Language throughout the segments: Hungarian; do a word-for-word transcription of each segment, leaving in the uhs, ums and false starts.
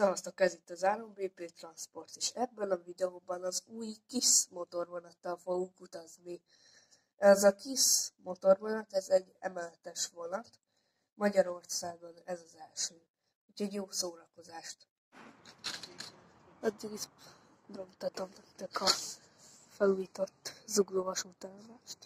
Szevasztok, ez itt az Áron bé pé Transport, és ebben a videóban az új KISZ motorvonattal fogunk utazni. Ez a KISZ motorvonat, ez egy emeletes vonat, Magyarországon ez az első, úgyhogy jó szórakozást! Addig is bemutatom nektek a felújított Zugló vasútállomást.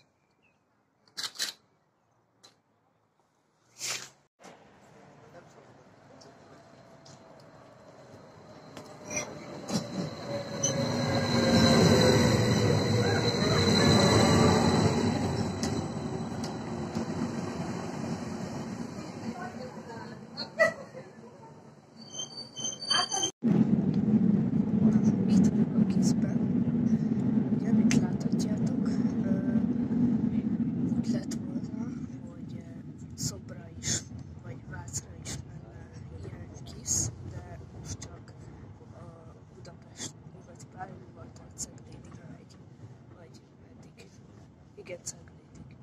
Itt vagyok a KISZ-ben. Ugye, mint láthatjátok, úgy lett volna, hogy Szobra is, vagy Vácra is menne ilyen KISZ, de most csak a Budapest nyugati pályaudvartól Ceglédig megy, vagy meddig? Igen, Ceglédig.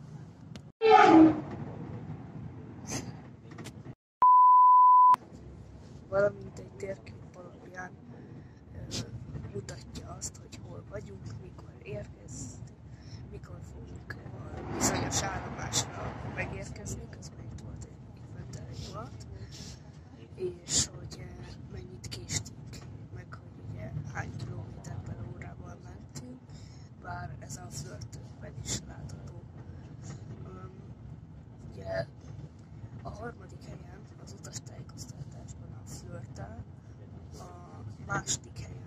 Valamint egy térkép alapján mutatja azt, hogy hol vagyunk, mikor érkeztünk, mikor fogunk a bizonyos állomásra megérkezni, közben itt volt egy ventelőalat, és hogy mennyit késtünk, meg hogy ugye hány kilométer per órával mentünk, bár ez a Földtőben is látható. Um, ugye a harmadik helyen az utastájékoztatásban a Flirt áll, a második helyen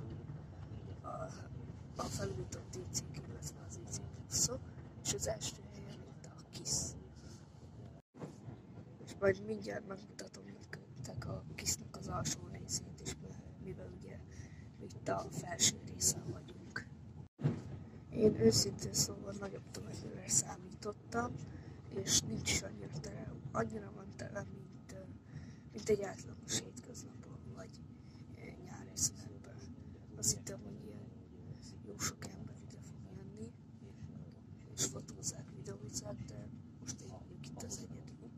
a felújított dé cé ká, illetve az i cé pluszok, és az első helyen itt a KISZ. És majd mindjárt megmutatom nektek a KISZ-nak az alsó részét is, mivel ugye itt a felső részen vagyunk. Én őszintén szóval nagyobb tömegre számítottam, és nincs is annyira tele, annyira van tele, mint, mint egy átlagos hétköznapon, vagy nyári szünetben. Azt hittem, hogy ilyen jó sok ember ide fog jönni, és fotózzák, videózzák, de most én vagyok itt az egyedül.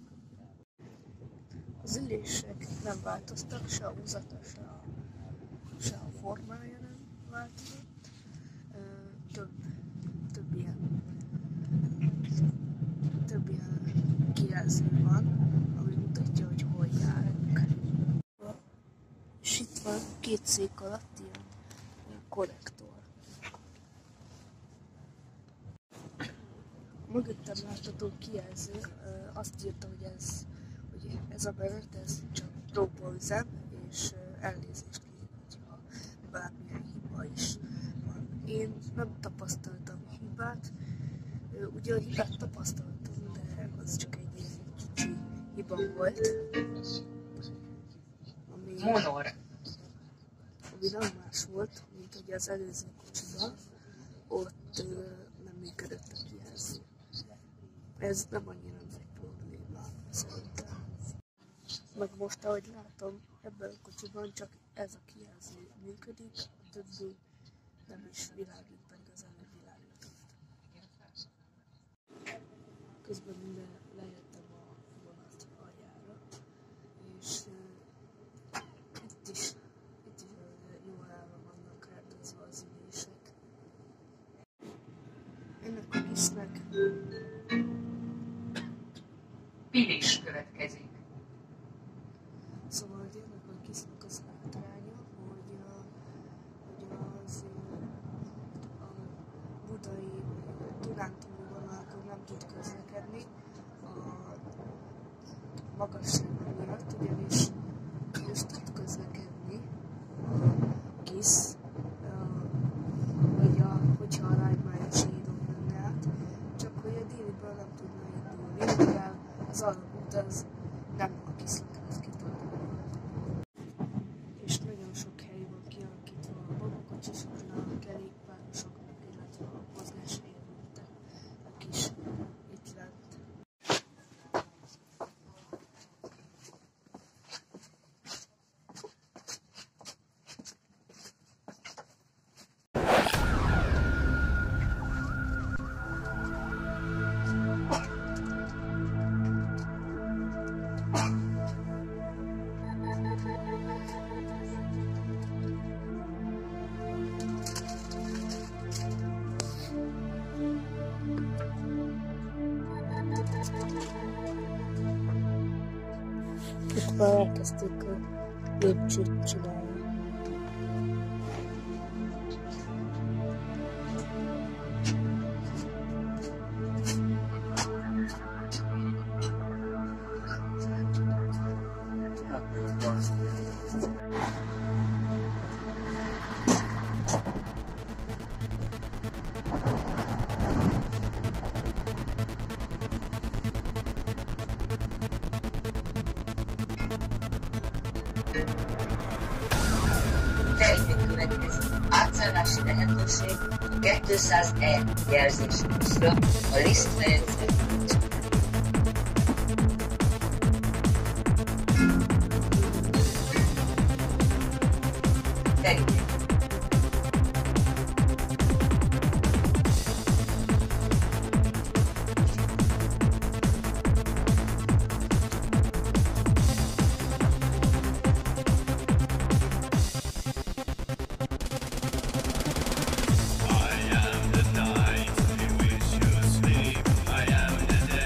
Az ülések nem változtak, se a húzata, se a, se a formája nem változott. Több, több ilyen, több ilyen kijelző van, ami mutatja, hogy hol járunk. És itt van két szék alatt ilyen, ilyen konnektor. Mögöttem látható kijelző azt írta, hogy ez, hogy ez a menet, ez csak próbaüzem, és elnézést kér, hogyha bármilyen hiba is van. Én nem tapasztaltam hibát, ugye a hibát tapasztaltam, de az csak egy ilyen kicsi hiba volt. Ami, ami nem más volt, mint hogy az előző kocsiban, ott nem működött a kijelző. Ez nem annyira nagy probléma, szerintem. Meg most, ahogy látom, ebben a kocsiban csak ez a kijelző működik, a többi nem is világít, pedig az előbb világított. Közben minden lejöttem a vonat aljára, és uh, itt is, itt is uh, jól állva vannak rendezve az ülések. Ennek a KISZ-nek Pilis következik. Szóval ennek a KISZ-nek az hátránya, hogy, a, hogy az a budai Dunántúli vonalakon nem tud közlekedni a magassága miatt, ugyanis most tud közlekedni a KISZ, vagy a, hogyha a Lágymányos hídon menne át, csak hogy a déliből nem tudna indulni, mivel az alagút az nem a KISZ-nek lesz kitalálva. És nagyon sok hely van kialakítva a babakocsisoknak, kerékpárosoknak, illetve a mozgássérülteknek is itt lent. Már elkezdtük a lépcsőt csinálni. Termék következik. Átszállási lehetőség a kétszáz E jelzésű buszra a Liszt fejencre. Termék. I am the night in which you sleep. I am the day.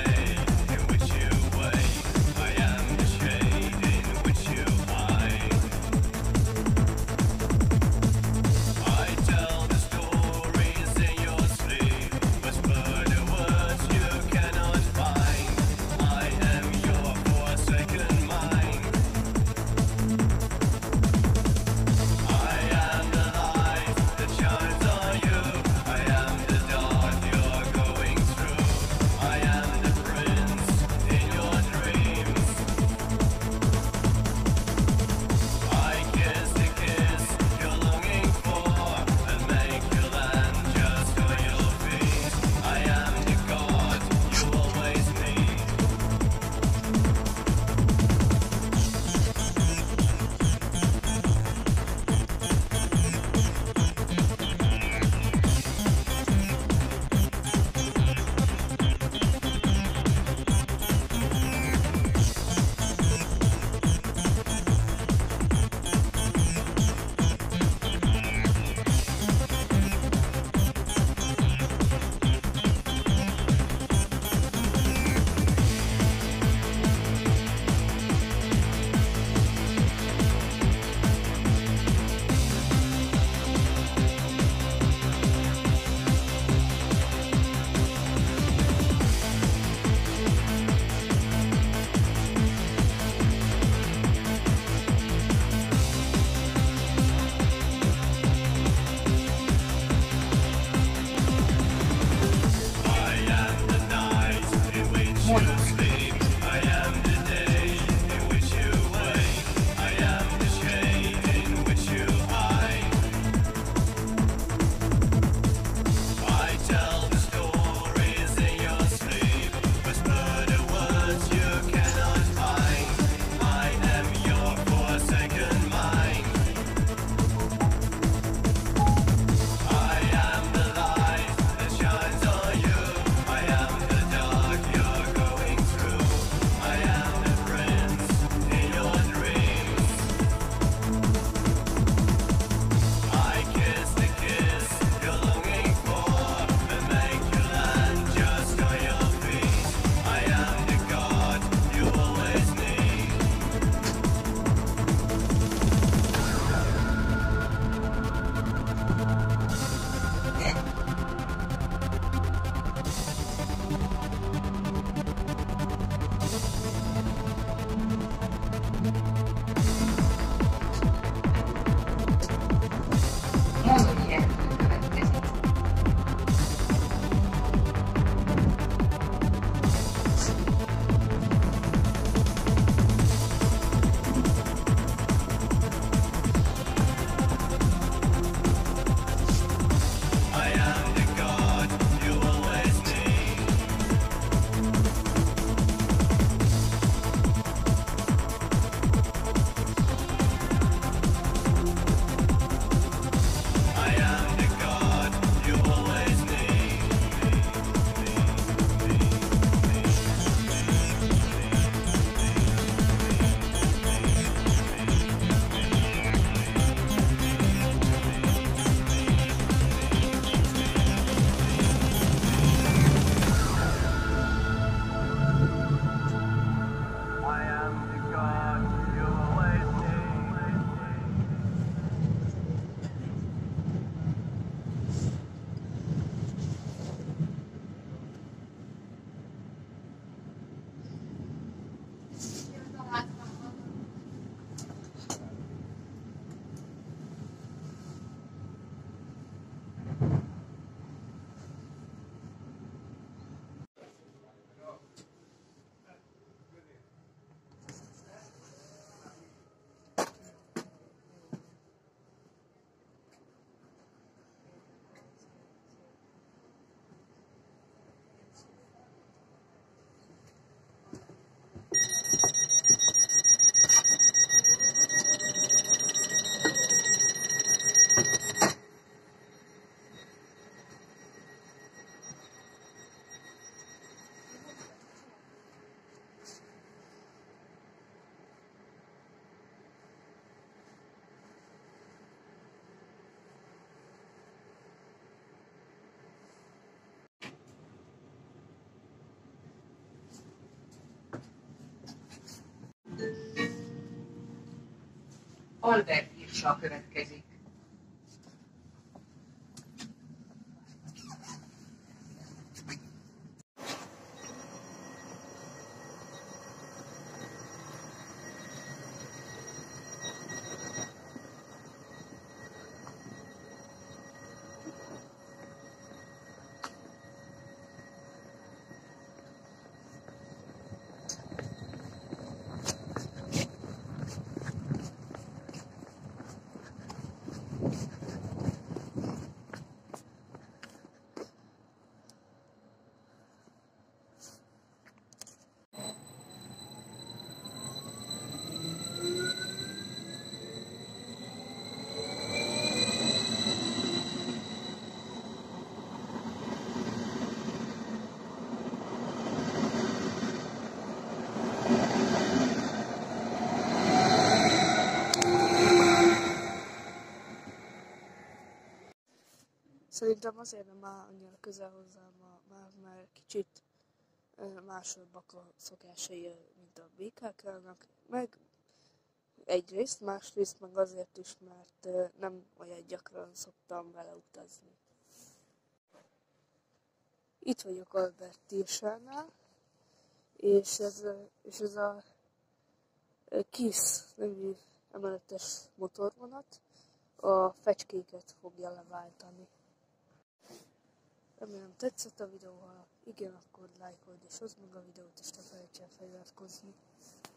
Albert írsa következik. Szerintem azért nem áll annyira közel hozzám a már, már kicsit másabbak a szokásai, mint a békáknak, meg egyrészt, másrészt meg azért is, mert nem olyan gyakran szoktam vele utazni. Itt vagyok Albert Tírsánál, és ez, és ez a KISZ nevű emeletes motorvonat a fecskéket fogja leváltani. Remélem tetszett a videó, ha igen, akkor lájkold és hozd meg a videót, és ne felejts el feliratkozni.